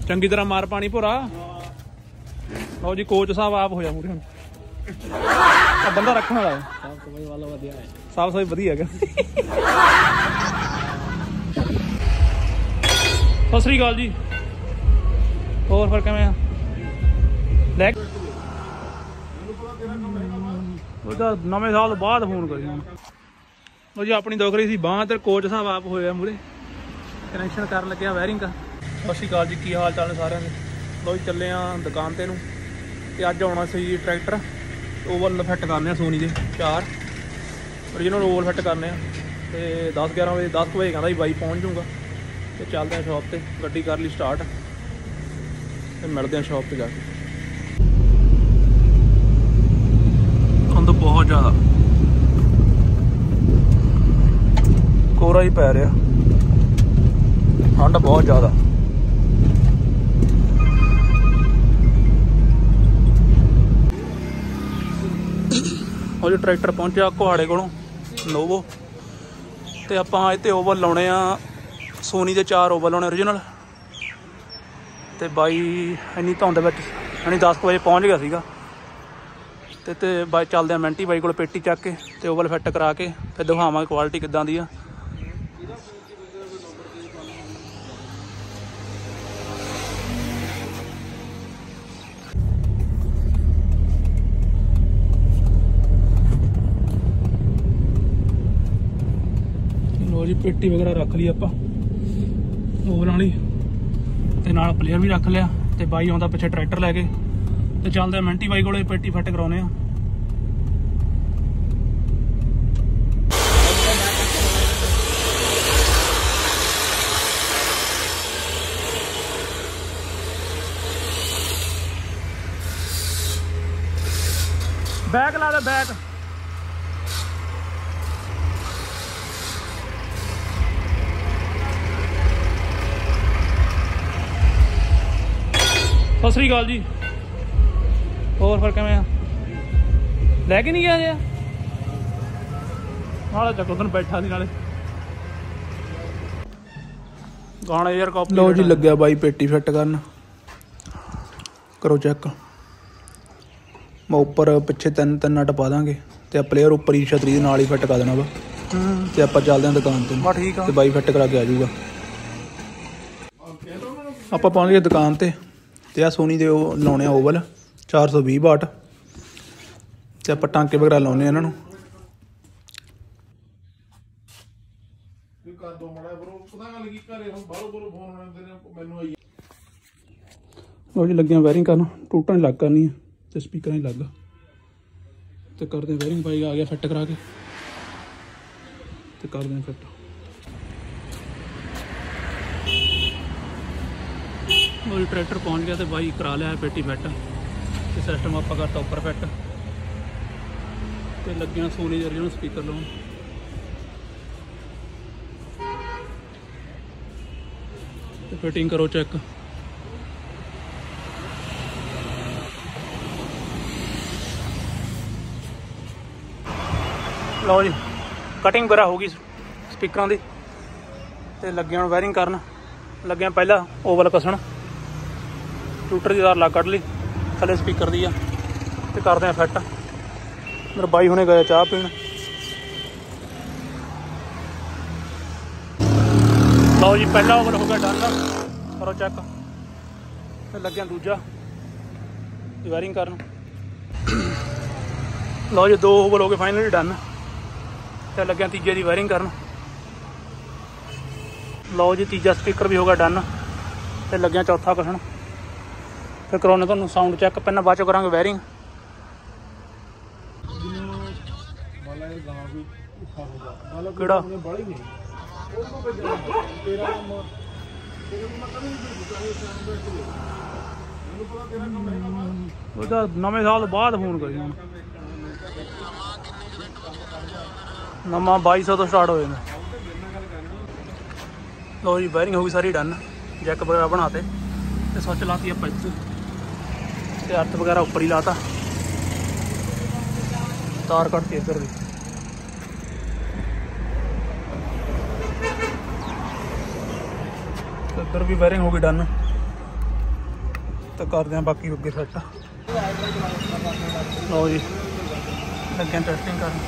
चंगी तरह मार पानी भोरा। लो जी कोच साहब आप हो जा मूरे हुण बंदा रखने वाला साफ सफाई वाला वधिया है। साफ सफाई वधिया है। सत श्री अकाल जी। और फिर किवें नवें साल बाद फोन करी हुण जी अपनी दुख रही सी बांह ते कोच साहब आप होया मूरे कनैक्शन कर लग्या वायरिंग का। सत श्री अकाल जी की हाल चाल सारिਆਂ ਦੇ। लो जी चले दुकान ते नूं ते अज आउणा सी ट्रैक्टर ओवल फिट करने सोनी दे 4 ओरिजिनल ओवल फिट करने ते 10-11 बजे 10 बजे कहंदा जी बाई पहुँच जूँगा ते चलते हैं शॉप ते। गड्डी कर ली स्टार्ट ते मिलते हैं शॉप ते जाके। धुंध बहुत ज़्यादा कोहरा ही पै रहा ठंड बहुत ज़्यादा। और जो ट्रैक्टर पहुंचा कुहाड़े को नोवो तो आप इतने ओवल लाने सोनी के 4 ओवल लाने ओरिजिनल तो बाई इन्नी धुंद यानी 10 बजे पहुँच गया सीगा ते बाई चलते मिंटी बाई को पेटी चक के तो ओवल फिट करा के फिर दिखावांगे क्वालिटी किदां दी आ। जी पेटी वगैरह रख ली आप ओवल वाली ते नाल प्लेयर भी रख लिया ते बाई आउंदा पिछे ट्रैक्टर लैके ते चलदे मिंटी बाई कोले पेटी फिट कराउने आ। बैक ला दे बैक। सत श्री अकाल जी। और फिर किवें लैके नहीं गया जी नाले चक उधर बैठा सी नाले गाना यार कॉपी। लो जी लग्या बाई पेटी फिट करन करो चेक। मैं उपर पिछे 3 नट पा देंगे तो प्लेयर उपर ही छतरी दे नाल ही फिट कर देना वा ते आपां चलदे हां दुकान ते ते बाई फिट करा के आ जाऊगा। आपां पहुंच गए दुकान ते आ सोनी दे लाने ओवल 420 वाट ते आपां टांके वगैरह लाने इन्हां नूं। लो जी लगे वायरिंग करन टूटा नहीं लग करनी है तो स्पीकर नहीं लग तो करते वायरिंग भाई आ गया फिट करा के तो कर दें फिट। वो ट्रैक्टर पहुंच गया तो बाई करा लिया पेटी फिट तो सिस्टम आप करता उपर फिट तो लगे सोनी दे ओरिजिनल स्पीकर लाउण। तो फिटिंग करो चेक। लो जी कटिंग वगैरह होगी स्पीकर की तो लगे हम वायरिंग करन लगे पहला ओवल कसन टूटर की तार लग कढ़ ली थले स्पीकर दी तो करते हैं फिट। मेरे बाई हुणे गए चाह पीण। लो जी पहला ओवल हो गया डन करो चेक फिर लगे दूजा वायरिंग करन। लो जी 2 ओवल हो गए फाइनली डन तो लगे तीजे की वायरिंग करन। लो जी तीजा स्पीकर भी हो गया डन तो लगे चौथा कसन फिर कराने तुहानूं साउंड चैक पहना बाद चो करांगे वायरिंग। किहड़ा नवें साल बाद फोन करी हुण नवा 2200 तो स्टार्ट हो जाता। लो जी वायरिंग होगी सारी डन जैक वगैरह बनाते तो स्विच लाती आप इधर तो अर्थ वगैरह उपर ही लाता तार कटती इधर भी। इधर भी वायरिंग होगी डन तो करते हैं बाकी अगे सैट। लो जी लगे टेस्टिंग कर।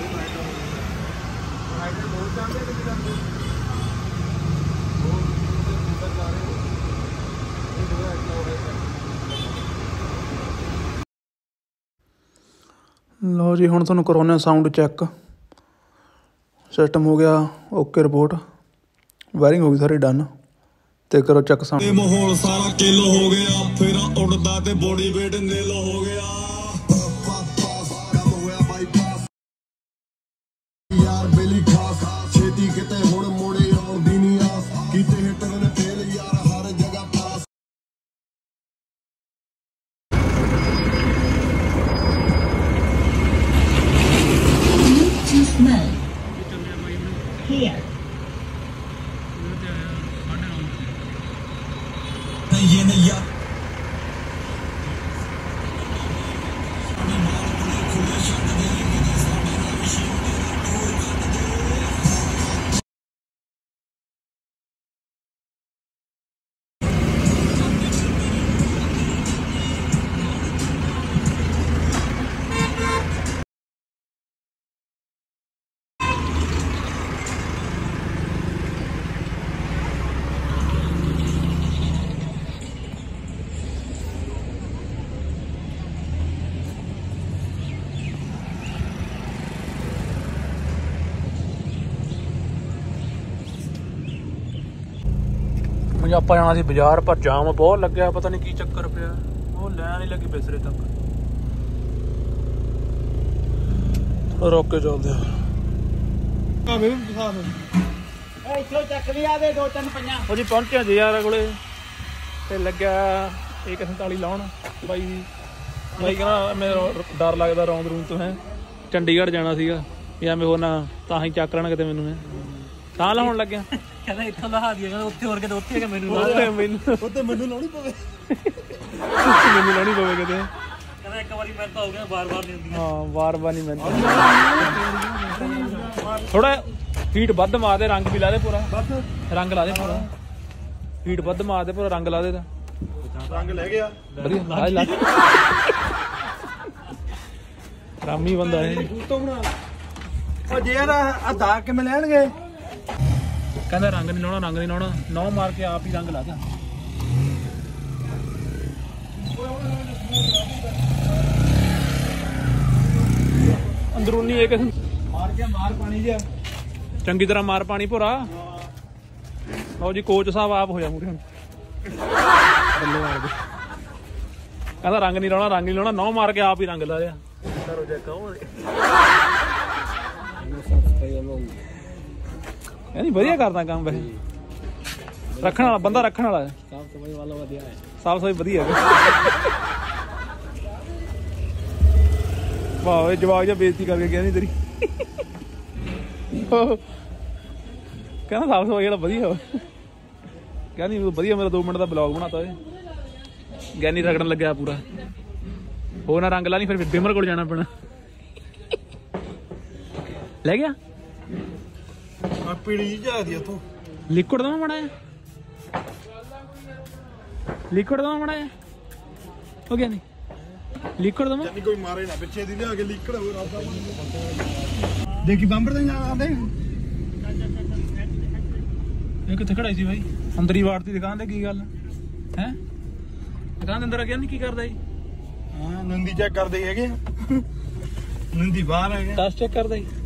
लो जी हुण तुहानूं कराउने साउंड चैक। सिस्टम हो गया ओके, रिपोर्ट वायरिंग हो गई सारी डन। ते करो चेक साउंड। माहौल सारा किल हो गया, फिर उड़दा ते बॉडी वेट नील हो गया। यार बेली खास छेती किते हुण मोड़े आउंदी नी आस, कीते हिटर ने फेल यार हर जगह पास। Here. ये नैया ਆਪਾਂ ਜਾਣਾ ਸੀ ਬਾਜ਼ਾਰ, ਪਰ ਜਾਮ ਬਹੁਤ ਲੱਗਿਆ, ਪਤਾ ਨਹੀਂ ਕੀ ਚੱਕਰ ਪਿਆ। ਉਹ ਲੈਣ ਨਹੀਂ ਲੱਗੀ ਬਿਸਰੇ ਤੱਕ। ਥੋੜਾ ਰੋਕ ਕੇ ਚੱਲਦੇ ਆ। ਇੱਥੋਂ ਚੱਕ ਲਿਆ ਦੇ 2-3 ਪੰਜਾਂ। ਉਹ ਜੀ ਪਹੁੰਚਿਆ ਜੀ ਯਾਰ ਕੋਲੇ ਤੇ ਲੱਗਿਆ 147 ਲਾਉਣ। ਬਾਈ ਕਹਿੰਦਾ ਮੇਰਾ ਡਰ ਲੱਗਦਾ ਰੌਂਦ ਰੂਮ ਤੋਂ ਹੈ, ਚੰਡੀਗੜ੍ਹ ਜਾਣਾ ਸੀਗਾ ਵੀ ਐਵੇਂ ਹੋਰ ਨਾ ਤਾਂ ਹੀ ਚੱਕ ਲੈਣ ਕਿਤੇ ਮੈਨੂੰ। ਹੈ ਤਾਂ ਲਾਉਣ ਲੱਗਿਆ, ਕਹਿੰਦਾ ਇੱਥੋਂ ਲਹਾ ਦੀਏ, ਕਹਿੰਦਾ ਉੱਥੇ ਹੋਰ ਕਿਤੇ ਉੱਥੇ ਕਿ ਮੈਨੂੰ ਮੈਨੂੰ ਲਾਉਣੀ ਪਵੇ, ਮੈਨੂੰ ਲਾਉਣੀ ਪਵੇ ਕਿਤੇ। ਕਹਿੰਦਾ ਇੱਕ ਵਾਰੀ ਮਿਹਨਤ ਹੋ ਗਿਆ, ਵਾਰ-ਵਾਰ ਨਹੀਂ ਹੁੰਦੀ। ਹਾਂ ਵਾਰ-ਵਾਰ ਨਹੀਂ ਮਿਹਨਤ। ਥੋੜਾ ਹੀਟ ਵੱਧ ਮਾਰਦੇ, ਰੰਗ ਵੀ ਲਾ ਦੇ ਪੂਰਾ, ਰੰਗ ਲਾ ਦੇ ਪੂਰਾ, ਹੀਟ ਵੱਧ ਮਾਰਦੇ ਪੂਰਾ, ਰੰਗ ਲਾ ਦੇ। ਤਾਂ ਰੰਗ ਲੈ ਗਿਆ ਵਧੀਆ ਰਾਮੀ ਬੰਦਾ ਇਹ। ਉਹ ਜੇ ਯਾਰ ਆ ਦਾ ਕਿਵੇਂ ਲੈਣਗੇ? ਕਹਿੰਦਾ ਰੰਗ ਨਹੀਂ ਲਾਉਣਾ, ਰੰਗ ਨਹੀਂ ਲਾਉਣਾ, 9 ਮਾਰ ਕੇ ਆਪ ਹੀ ਰੰਗ ਲਾ ਦਿਆ। ਅੰਦਰੂਨੀ ਇਹ ਕਿਸਮ ਮਾਰ ਕੇ ਮਾਰ ਪਾਣੀ ਜਿਹਾ ਚੰਗੀ ਤਰ੍ਹਾਂ ਮਾਰ ਪਾਣੀ ਭੋਰਾ। ਲਓ ਜੀ ਕੋਚ ਸਾਹਿਬ ਆਪ ਹੋਇਆ ਮੂਰੇ ਹੁਣ ਬੱਲੇ ਮਾਰ ਕੇ। ਕਹਿੰਦਾ ਰੰਗ ਨਹੀਂ ਲਾਉਣਾ, ਰੰਗ ਨਹੀਂ ਲਾਉਣਾ, 9 ਮਾਰ ਕੇ ਆਪ ਹੀ ਰੰਗ ਲਾ ਦਿਆ। ਕਰੋ ਚੈੱਕ ਨਹੀਂ ਵਧੀਆ ਕਰਦਾ ਕੰਮ ਵੈਸੇ, ਰੱਖਣ ਵਾਲਾ ਬੰਦਾ, ਰੱਖਣ ਵਾਲਾ ਹੈ। ਸਾਫ ਸਫਾਈ ਵਾਲਾ ਵਧੀਆ ਹੈ, ਸਾਫ ਸਫਾਈ ਵਧੀਆ ਹੈ। ਵਾਹ ਇਹ ਜਵਾਕ ਜਿਹਾ ਬੇਇੱਜ਼ਤੀ ਕਰਕੇ ਗਿਆ ਨਹੀਂ ਤੇਰੀ। ਕਹਿੰਦਾ ਸਾਫ ਸਫਾਈ ਵਾਲਾ ਵਧੀਆ ਵਾ, ਕਹਿੰਦੀ ਵਧੀਆ। ਮੇਰਾ 2 ਮਿੰਟ ਦਾ ਬਲੌਗ ਬਣਾਤਾ ਓਏ। ਗਿਆਨੀ ਰਗੜਨ ਲੱਗਿਆ ਪੂਰਾ। ਹੋਰ ਨਾ ਰੰਗ ਲਾ ਨਹੀਂ, ਫਿਰ ਬਿਮਰ ਕੋਲ ਜਾਣਾ ਪੈਣਾ। ਲੈ ਗਿਆ ਆ ਪੀੜੀ ਜੀ ਜਾਂਦੀ ਉੱਥੋਂ। ਲਿਕੁਇਡ ਦਵਾਂ ਮਾੜਾ ਜਿਹਾ, ਲਿਕੁਇਡ ਦਵਾਂ ਮਾੜਾ ਜਿਹਾ। ਹੋ ਗਿਆ ਨਹੀਂ ਲਿਕੁਇਡ ਦਵਾਂ। ਕੋਈ ਮਾਰੇ ਨਾ ਪਿੱਛੇ ਦੀ ਲਿਆ ਕੇ ਲਿਕੜ ਹੋ ਰਾਦਾ ਦੇਖੀ ਬੰਬਰ ਤੇ ਜਾਂਦੇ। ਇਹ ਕਿੱਥੇ ਖੜਾਈ ਸੀ ਬਾਈ? ਅੰਦਰ ਹੀ ਵਾੜਤੀ ਦੁਕਾਨ ਤੇ। ਕੀ ਗੱਲ ਹੈ? ਦੁਕਾਨ ਦੇ ਅੰਦਰ ਆ ਗਿਆ ਨਹੀਂ? ਕੀ ਕਰਦਾ ਜੀ? ਹਾਂ ਨੰਦੀ ਚੈੱਕ ਕਰਦੇ ਹੈਗੇ, ਨੰਦੀ ਬਾਹਰ ਆ ਗਿਆ। ਟੈਸਟ ਚੈੱਕ ਕਰਦਾ ਜੀ।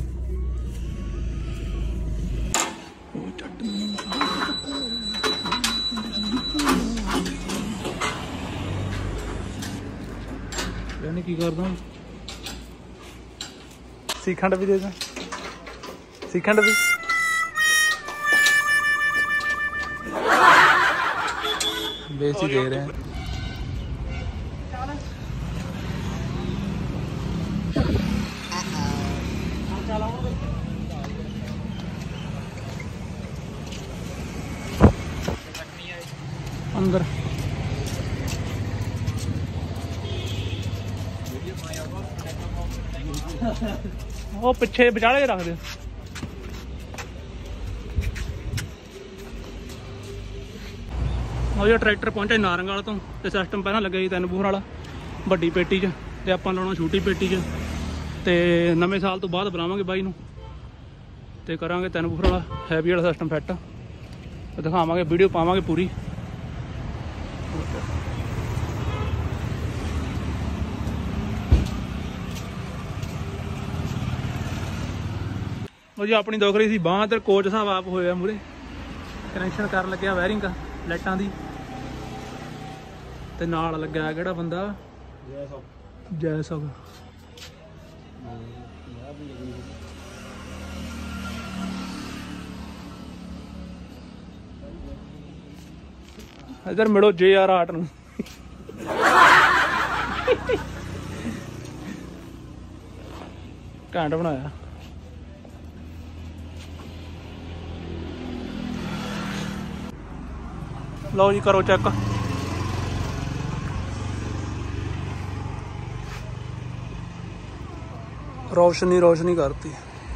ਯਾਨੀ ਕੀ ਕਰਦਾ? ਸੀਖੰਡ ਵੀ ਦੇ ਦਾਂ, ਸੀਖੰਡ ਵੀ। बेच ही दे रहे हैं। अंदर वो पिछे विचाले रख दे। ਉਹ ਜਿਹੜਾ ਟਰੈਕਟਰ ਪਹੁੰਚਿਆ ਨਾਰੰਗਲ ਤੋਂ ਤੇ ਸਿਸਟਮ ਪਹਿਲਾਂ ਲੱਗਿਆ ਸੀ 3 ਬੋਰ ਵਾਲਾ ਵੱਡੀ ਪੇਟੀ 'ਚ ਤੇ ਆਪਾਂ ਲਾਉਣਾ ਛੋਟੀ ਪੇਟੀ 'ਚ ਤੇ ਨਵੇਂ ਸਾਲ ਤੋਂ ਬਾਅਦ ਬੁਲਾਵਾਂਗੇ ਬਾਈ ਨੂੰ ਤੇ ਕਰਾਂਗੇ 3 ਬੋਰ ਵਾਲਾ ਹੈਵੀ ਵਾਲਾ ਸਿਸਟਮ ਫਿੱਟ ਤੇ ਦਿਖਾਵਾਂਗੇ ਵੀਡੀਓ ਪਾਵਾਂਗੇ ਪੂਰੀ। ਉਹ ਜੀ ਆਪਣੀ ਦੁੱਖ ਰਹੀ ਸੀ ਬਾਂਹ ਤੇ ਕੋਚ ਸਾਹਿਬ ਆਪ ਹੋਇਆ ਮੂਰੇ ਕਨੈਕਸ਼ਨ ਕਰਨ ਲੱਗਿਆ ਵਾਇਰਿੰਗ ਲਾਈਟਾਂ ਦੀ ਤੇ ਨਾਲ ਲੱਗਾ ਕਿਹੜਾ ਬੰਦਾ ਜੈ ਸਭ इधर मिलो JR आर्ट नूं घैंट बनाया। लो जी करो चेक रोशनी रोशनी करती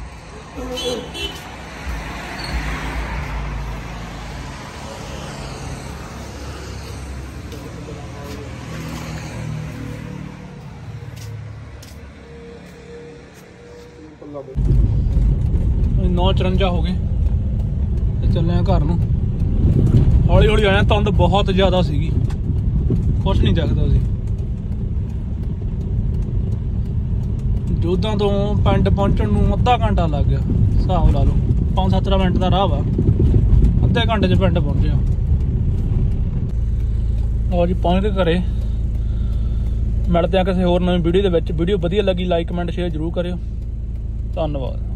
नौ 54 हो गए ते चले घर नूं हौली हौली आया धुंद बहुत ज़्यादा सीगी कुछ नहीं जगदा सी जोधां तो पिंड पहुंचण नूं अद्धा घंटा लग गया हिसाब ला लो 5-7 मिनट का राह वा अद्धे घंटे च पिंड पहुंचे और जी पहुंच के घरे मिलते हैं किसी होर नवीं वीडियो दे विच। वीडियो वधिया लगी लाइक कमेंट शेयर जरूर करियो। धन्नवाद।